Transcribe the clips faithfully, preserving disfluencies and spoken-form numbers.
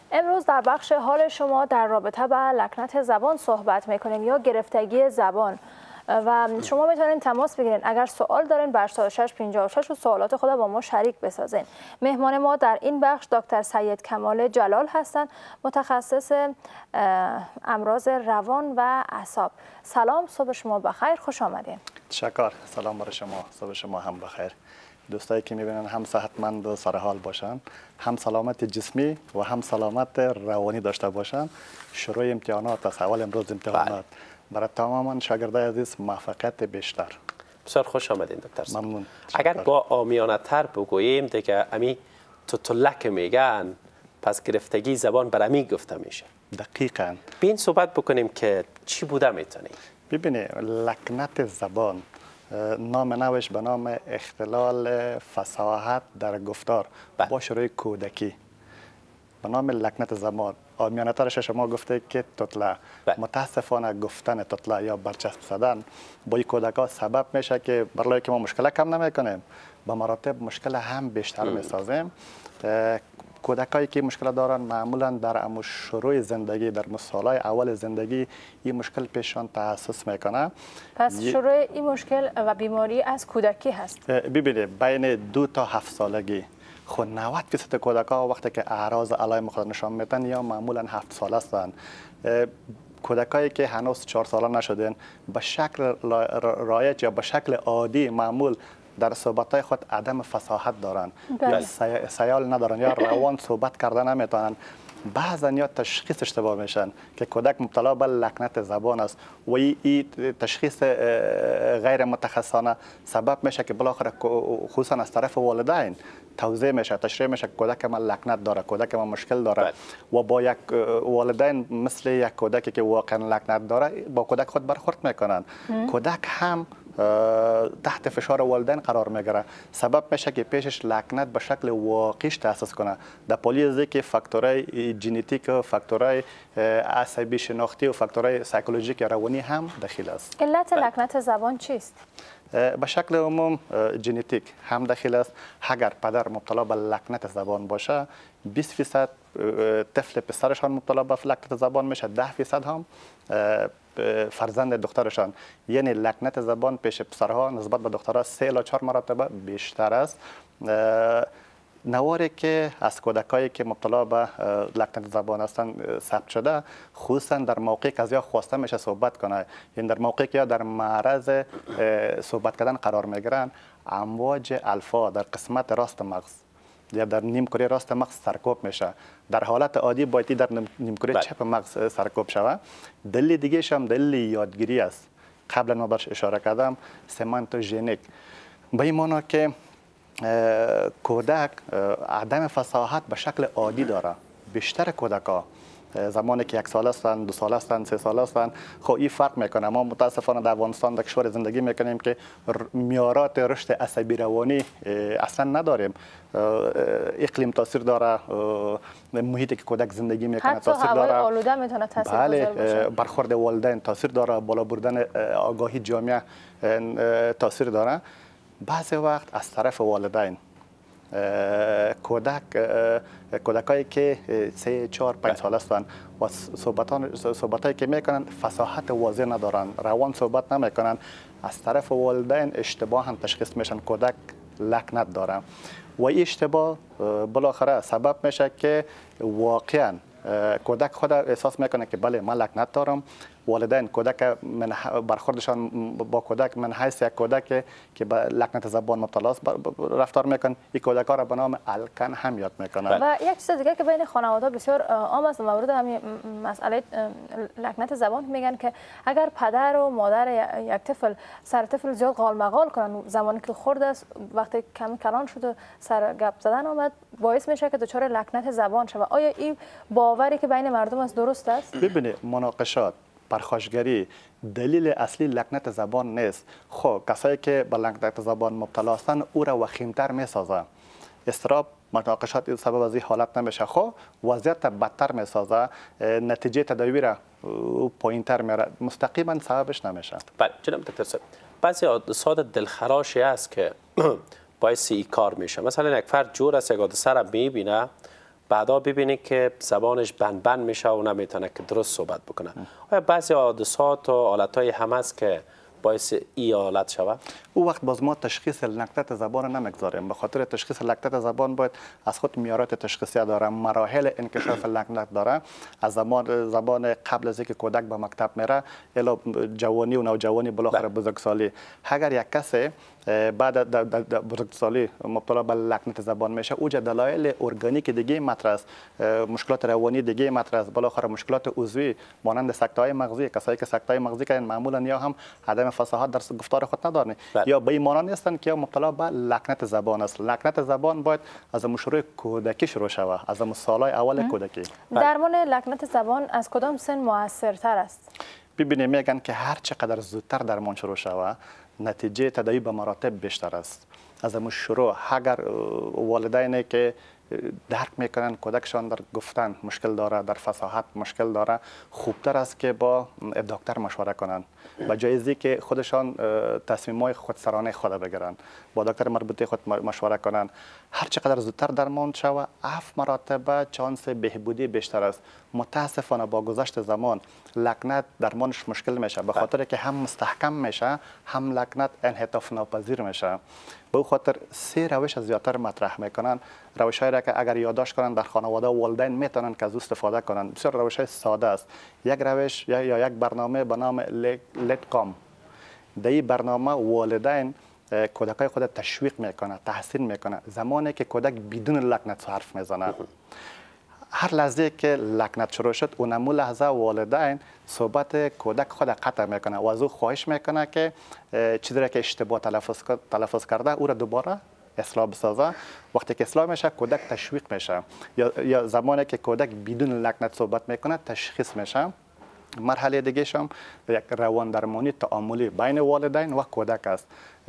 امروز در بخش حال شما در رابطه با لکنت زبان صحبت میکنیم یا گرفتگی زبان و شما میتونید تماس بگیرید اگر سوال دارین بر هشتاد و شش پنجاه و شش و سوالات خود با ما شریک بسازین. مهمان ما در این بخش دکتر سید کمال جلال هستند، متخصص امراض روان و اعصاب. سلام، صبح شما بخیر، خوش آمدین. تشکر. سلام بر شما، صبح شما هم بخیر. دوستایی که میبینن هم صحتمند و سرحال باشن، هم سلامت جسمی و هم سلامت روانی داشته باشن. شروع امتحانات است، اول امروز امتحانات. برای تمام شاگردای عزیز موفقیت بیشتر. بسیار خوش آمدین دکتر. ممنون. اگر با عامیانه تر بگوییم دیگه امی توتلک میگن، پس گرفتگی زبان بر امی گفته میشه. دقیقاً. بین صحبت بکنیم که چی بوده میتونی؟ ببینید، لکنت زبان نام نوش به نام اختلال فصاحت در گفتار با شروع کودکی به نام لکنت زبان. عامیانه ترش شما گفته که توتله. متاسفانه گفتن توتله یا برچسب زدن با این کودکا سبب میشه که برای که ما مشکل کم نمیکنیم، به مراتب مشکل هم بیشتر میسازیم. کودکایی که مشکل دارن معمولا در امو شروع زندگی، در سالهای اول زندگی این مشکل پیششان تحسس میکنه. پس شروع این مشکل و بیماری از کودکی هست. ببینید، بین دو تا هفت سالگی خود نود درصد کودک‌ها وقتی که اعراض علائم خود نشان میدن یا معمولا هفت ساله هستند. کودکایی که هنوز چهار ساله نشدن به شکل رایج یا به شکل عادی معمول در صحبت‌های خود عدم فصاحت دارن یا سیال ندارن یا روان صحبت کردن نمیتونن. بعضا یا تشخیص اشتباه میشن که کودک مبتلا به لکنت زبان است و این تشخیص غیر متخصصانه سبب میشه که بالاخره خصوصا از طرف والدین توضیح میشه، تشریح میشه که کودک ما لکنت داره، کودک ما مشکل داره و با یک والدین مثل یک کودکی که واقعا لکنت داره با کودک خود برخورد میکنن. کودک هم تحت فشار والدین قرار میگیره، سبب میشه که پیشش لکنت به شکل واقعیش تاسیس کنه. در پالیزی که فاکتورهای ژنتیک و فاکتورهای عصبی شناختی و فاکتورهای سایکولوژیک روانی هم داخل است. علت لکنت زبان چیست؟ به شکل عموم ژنتیک هم داخل است. اگر پدر مبتلا به لکنت زبان باشه، بیست درصد طفل پسرشان مبتلا به لکنت زبان میشه، ده درصد هم فرزند دخترشان. یعنی لکنت زبان پیش پسرها نسبت به دخترها سه الی چهار مرتبه بیشتر است. نواری که از کودکایی که مبتلا به لکنت زبان هستند ثبت شده، خصوصا در موقعی که از یا خواسته میشه صحبت کنه، یعنی در موقعی که یا در معرض صحبت کردن قرار میگیرن، امواج الفا در قسمت راست مغز یا در نیمکره راست مغز سرکوب میشه. در حالت عادی باید در نیمکره چپ مغز سرکوب شوه. دلیل دیگه هم دلیل یادگیری است. قبلا ما برش اشاره کردم، سمانتوژنیک. به این معنی که کودک عدم فصاحت به شکل عادی داره. بیشتر کودک‌ها زمانی که یک سال هستند، دو سال هستند، سه سال هستند، خب این فرق میکنه. ما متاسفانه در افغانستان در کشور زندگی میکنیم که معیارات رشد عصبی روانی اصلا نداریم. اقلیم تاثیر داره، محیطی که کودک زندگی میکنه تاثیر داره، حتی هوای آلوده میتونه تاثیر بله، باشه. برخورد والدین تاثیر داره، بالا بردن آگاهی جامعه تاثیر داره. بعضی وقت از طرف والدین کودک کودکایی که سه چهار پنج سال هستند و صحبتان صحبتایی که میکنن فصاحت واضح ندارن، روان صحبت نمیکنن، از طرف والدین اشتباه هم تشخیص میشن کودک لکنت داره و این اشتباه بالاخره سبب میشه که واقعا کودک خود احساس میکنه که بله من لکنت دارم. والدین کودک من برخوردشان با کودک من حیث یک کودک که به لکنت زبان مبتلا است رفتار میکن. این کودک ها را به نام الکن هم یاد میکنن. و یک چیز دیگه که بین خانواده بسیار عام است مورد همین مسئله لکنت زبان میگن که اگر پدر و مادر یک طفل سر طفل زیاد قالمقال کنن زمانی که خورد است، وقتی کمی کلان شد و سر گپ زدن اومد، باعث میشه که دچار لکنت زبان شود. آیا این باوری که بین مردم است درست است؟ ببینید، مناقشات، پرخاشگری دلیل اصلی لکنت زبان نیست. خب کسایی که به لکنت زبان مبتلا هستند او را وخیمتر میسازه. استراب مناقشات سبب از این حالت نمیشه، خب وضعیت بدتر میسازه، نتیجه تداوی را پایینتر میاره، مستقیما سببش نمیشه. بله جناب دکتر صاحب، بعضی حادثات دلخراشی است که باعث این کار میشه. مثلا یک فرد جور است، یک حادثه را میبینه، بعدا ببینی که زبانش بند بند میشه و نمیتونه که درست صحبت بکنه. آیا بعضی حادثات و حالتهای هم هست که باعث ای حالت شود؟ او وقت باز ما تشخیص لکنت زبان نمیگذاریم. به خاطر تشخیص لکنت زبان باید از خود معیارات تشخیصی داره، مراحل انکشاف لکنت داره. از زمان زبان قبل از اینکه کودک به مکتب میره الی جوانی و نوجوانی بالاخره بزرگسالی. اگر یک کسی بعد در بزرگسالی مبتلا به لکنت زبان میشه، اوج دلایل ارگانیک دیگه مطرح است، مشکلات روانی دیگه مطرح است، بالاخره مشکلات عضوی مانند سکته مغزی. کسایی که سکته مغزی کردن معمولا یا هم عدم فصاحت در گفتار خود ندارن یا به ایمانان نیستن که مبتلا به لکنت زبان است. لکنت زبان باید از شروع کودکی شروع شود، از سالهای اول کودکی. درمان لکنت زبان از کدام سن موثرتر است؟ ببینید میگن که هر چقدر زودتر درمان شروع شود نتیجه تداوی به مراتب بیشتر است. از همون شروع اگر والدینی که درک میکنن کودکشان در گفتن مشکل داره، در فصاحت مشکل داره، خوبتر است که با دکتر مشوره کنن، به جای که خودشان تصمیمات خودسرانه خود بگیرن، با دکتر مربوطه خود مشوره کنن. هر چقدر زودتر درمان شود هفت مرتبه چانس بهبودی بیشتر است. متاسفانه با گذشت زمان لکنت درمانش مشکل میشه، به خاطر که هم مستحکم میشه هم لکنت انعطاف ناپذیر میشه. به او خاطر سه روش زیادتر مطرح میکنن، روشهایی را که اگر یادداشت کنن در خانواده و والدین میتونن که از او استفاده کنن. بسیار روش ساده است. یک روش یا, یا یک برنامه به نام لیت کام. در این برنامه والدین کودکای خود تشویق میکنه، تحسین میکنه. زمانی که کودک بدون لکنت حرف میزنه، هر لحظه که لکنت شروع شد اونمو لحظه والدین صحبت کودک خود قطع میکنه و از او خواهش میکنه که چیزی را که اشتباه تلفظ تلفظ کرده او را دوباره اصلاح بسازه. وقتی که اصلاح میشه کودک تشویق میشه، یا یا زمانی که کودک بدون لکنت صحبت میکنه تشخیص میشه. مرحله دیگه شم یک روان درمانی تعاملی بین والدین و کودک است.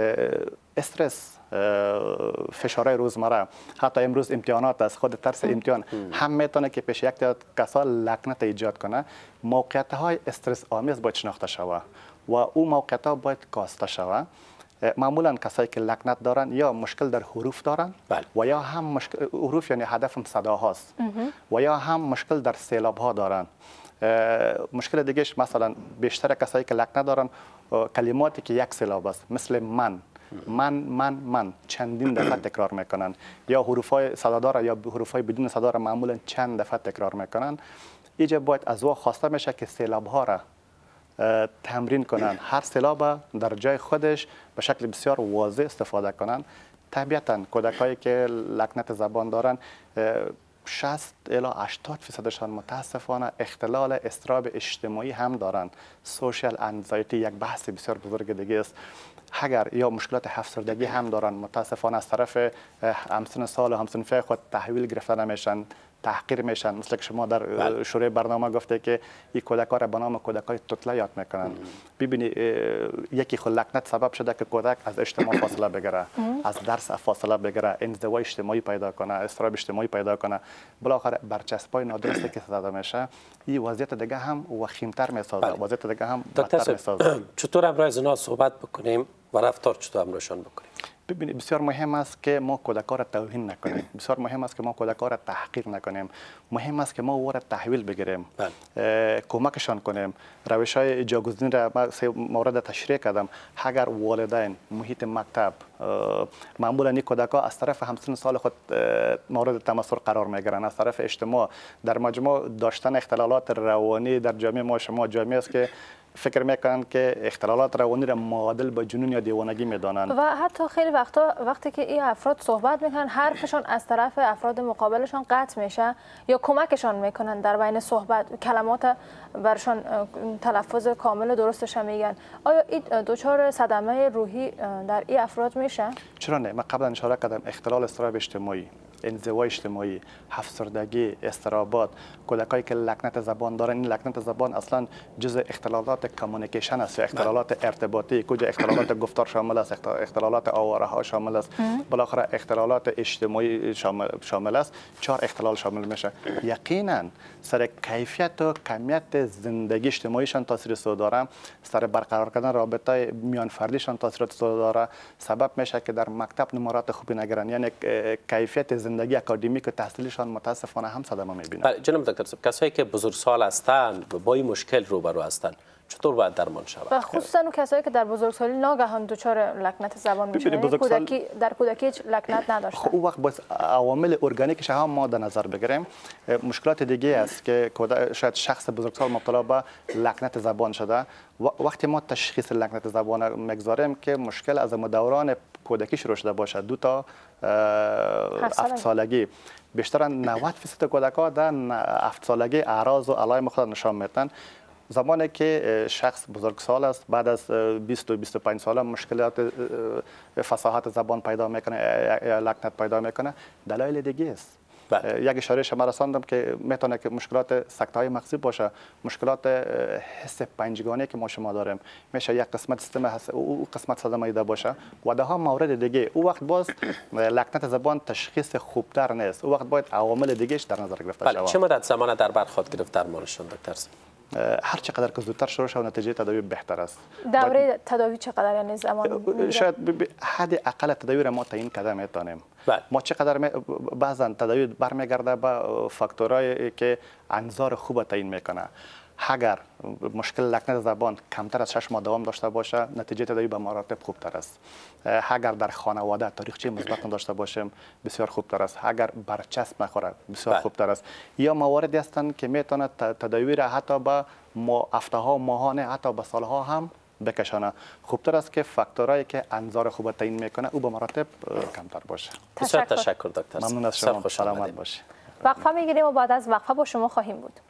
استرس، فشارهای روزمره، حتی امروز امتحانات است، خود ترس امتحان هم میتونه که پیش یک تعداد کسا لکنت ایجاد کنه. موقعیت های استرس آمیز باید شناخته شود و او موقعیت ها باید کاسته شود. معمولا کسایی که لکنت دارن یا مشکل در حروف دارن بله. و یا هم مشکل حروف یعنی هدفم صداهاست و یا هم مشکل در سیلاب ها دارن. مشکل دیگهش مثلا بیشتر کسایی که لکنت دارن کلماتی که یک سیلاب است، مثل من من من من چندین دفعه تکرار میکنن، یا حروفای صدادار یا حروفای بدون صدا را معمولا چند دفعه تکرار میکنن. اینجا باید از او خواسته میشه که سیلاب ها را تمرین کنن، هر سیلاب در جای خودش به شکل بسیار واضح استفاده کنن. طبیعتا کودکایی که لکنت زبان دارن شصت الی هشتاد فیصدشان متاسفانه اختلال اضطراب اجتماعی هم دارن. سوشال انزایتی یک بحث بسیار بزرگ دیگه است. اگر یا مشکلات افسردگی هم دارن، متاسفانه از طرف همسن سال و همسنفی خود تحویل گرفته نمیشن، تحقیر میشن. مثل که شما در شروع برنامه گفته که این کودک‌ها را به نام کودکای توتله یاد میکنن. ببینی یکی خود لکنت سبب شده که کودک از اجتماع فاصله بگیره، از درس فاصله بگیره، انزوا اجتماعی پیدا کنه، اضطراب اجتماعی پیدا کنه، بالاخره برچسبای نادرستی که زده میشه. این وضعیت دیگه هم وخیمتر میسازه، وضعیت دیگه هم بدتر میسازه. چطور امروز از اینا صحبت بکنیم و رفتار چطور امروزشان بکنیم؟ ببینید بسیار مهم است که ما کودک‌ها را توهین نکنیم، بسیار مهم است که ما کودک‌ها را تحقیر نکنیم، مهم است که ما او را تحویل بگیریم، کمکشان کنیم. روش‌های جاگزین را ما سه مورد تشریح کردم. اگر والدین، محیط مکتب، معمولا این کودک‌ها از طرف همسن سال خود مورد تمسخر قرار می‌گیرند، از طرف اجتماع در مجموع داشتن اختلالات روانی در جامعه ما شما جامعه است که فکر میکنن که اختلالات روانی را معادل با جنون یا دیوانگی میدانند و حتی خیلی وقتا وقتی که این افراد صحبت میکنن حرفشان از طرف افراد مقابلشان قطع میشه یا کمکشان میکنن در بین صحبت، کلمات برشان تلفظ کامل درستش میگن. آیا این دچار صدمه روحی در این افراد میشه؟ چرا نه؟ من قبلا اشاره کردم اختلال اضطراب اجتماعی، انزوا اجتماعی، افسردگی، اضطرابات، کودکایی که لکنت زبان دارن. این لکنت زبان اصلا جزء اختلالات کامیونیکیشن است، اختلالات ارتباطی، کجا اختلالات گفتار شامل است، اختلالات آواره ها شامل است، بالاخره اختلالات اجتماعی شامل, شامل است. چهار اختلال شامل میشه. یقینا سر کیفیت و کمیت زندگی اجتماعیشان تاثیر سو داره، سر برقرار کردن رابطه میان فردیشان تاثیر سو داره، سبب میشه که در مکتب نمرات خوبی نگیرن. یعنی کیفیت زندگی اکادمیک و تحصیلیشان متاسفانه هم صدمه میبینند. بله جناب دکتر صاحب، کسایی که بزرگسال هستند و با این مشکل روبرو هستند چطور باید درمان شود؟ و خصوصا اون کسایی که در بزرگسالی ناگهان دچار لکنت زبان میشن، یعنی کودکی در کودکی هیچ لکنت نداشتن. خب اون وقت باز عوامل ارگانیکش هم ما در نظر بگیریم. مشکلات دیگه است که شاید شخص بزرگسال مبتلا به لکنت زبان شده. وقتی ما تشخیص لکنت زبان میگذاریم که مشکل از دوران کودکی شروع شده باشه، دو تا هفت سالگی، بیشتر نود درصد کودکان در هفت سالگی اعراض و علائم خود نشان میدن. زمانی که شخص بزرگسال است، بعد از بیست و بیست و پنج ساله مشکلات فصاحت زبان پیدا میکنه، لکنت پیدا میکنه، دلایل دیگه است. یک اشاره شما رساندم که میتونه که مشکلات سکته های مغزی باشه، مشکلات حس پنجگانه که ما شما داریم، میشه یک قسمت سیستم حس او قسمت صدمه دیده باشه و ده ها مورد دیگه. او وقت باز لکنت زبان تشخیص خوبتر نیست، او وقت باید عوامل دیگهش در نظر گرفته شود. بله، چه مدت زمان در بر خود گرفت درمانشون دکتر صاحب؟ هر چقدر که زودتر شروع شود نتیجه تداوی بهتر است. دوره تداوی چقدر یعنی زمان؟ شاید حد اقل تداوی را ما تعیین کرده میتونیم. بله. ما چقدر می... بعضا تداوی برمیگرده به فاکتورایی که انظار خوب تعیین میکنه. اگر مشکل لکنت زبان کمتر از شش ماه دوام داشته باشه، نتیجه تداوی به مراتب خوبتر است. اگر در خانواده تاریخچه مثبت داشته باشیم، بسیار خوبتر است. اگر برچسب نخوره، بسیار خوبتر است. یا مواردی هستند که میتونه تداوی را حتی به هفته ها، ماهانه، حتی به سالها هم بکشانه. خوبتر است که فاکتورایی که انظار خوب تعیین میکنه او به مراتب کمتر باشه. بسیار تشکر دکتر. ممنون از شما. سلامت باشید. وقفه میگیریم و بعد از وقفه با شما خواهیم بود.